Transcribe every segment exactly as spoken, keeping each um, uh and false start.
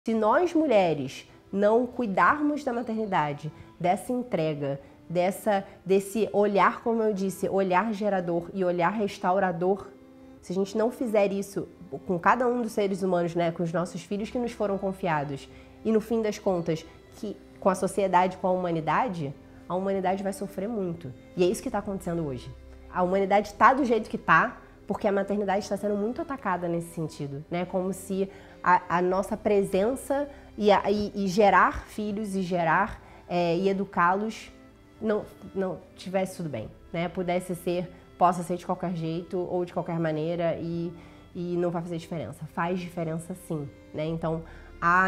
Se nós mulheres não cuidarmos da maternidade, dessa entrega, dessa, desse olhar, como eu disse, olhar gerador e olhar restaurador, se a gente não fizer isso com cada um dos seres humanos, né, com os nossos filhos que nos foram confiados, e no fim das contas, que, com a sociedade, com a humanidade, a humanidade vai sofrer muito. E é isso que está acontecendo hoje. A humanidade está do jeito que está, porque a maternidade está sendo muito atacada nesse sentido, né? Como se a, a nossa presença e, a, e, e gerar filhos e gerar é, e educá-los não, não tivesse tudo bem, né? Pudesse ser, possa ser de qualquer jeito ou de qualquer maneira e, e não vai fazer diferença. Faz diferença sim, né? Então, a,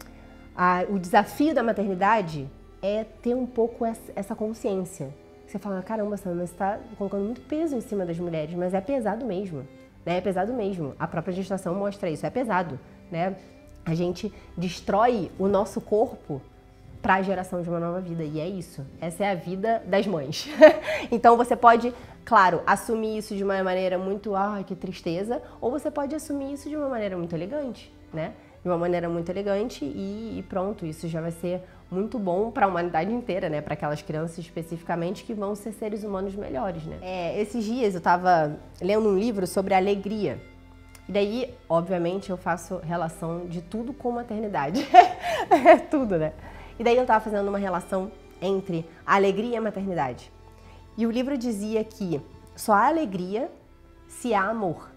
a, o desafio da maternidade é ter um pouco essa, essa consciência. Você fala, caramba, Sam, mas você está colocando muito peso em cima das mulheres, mas é pesado mesmo, né? É pesado mesmo. A própria gestação mostra isso, é pesado, né? A gente destrói o nosso corpo para a geração de uma nova vida, e é isso. Essa é a vida das mães. Então você pode, claro, assumir isso de uma maneira muito, ai, que tristeza, ou você pode assumir isso de uma maneira muito elegante, né? De uma maneira muito elegante e, e pronto, isso já vai ser muito bom para a humanidade inteira, né? Para aquelas crianças especificamente que vão ser seres humanos melhores, né? É, esses dias eu estava lendo um livro sobre alegria. E daí, obviamente, eu faço relação de tudo com maternidade. É tudo, né? E daí eu estava fazendo uma relação entre a alegria e a maternidade. E o livro dizia que só há alegria se há amor.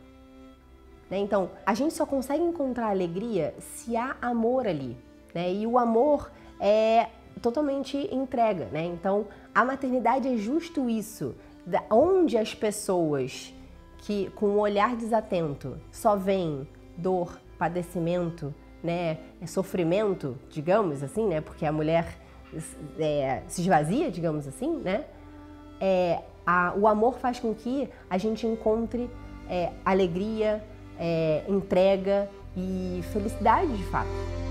Né? Então, a gente só consegue encontrar alegria se há amor ali. Né? E o amor é totalmente entrega. Né? Então, a maternidade é justo isso. Da onde as pessoas que, com um olhar desatento, só veem dor, padecimento, né, sofrimento, digamos assim, né, porque a mulher é, se esvazia, digamos assim, né, é, a, o amor faz com que a gente encontre é, alegria, é, entrega e felicidade de fato.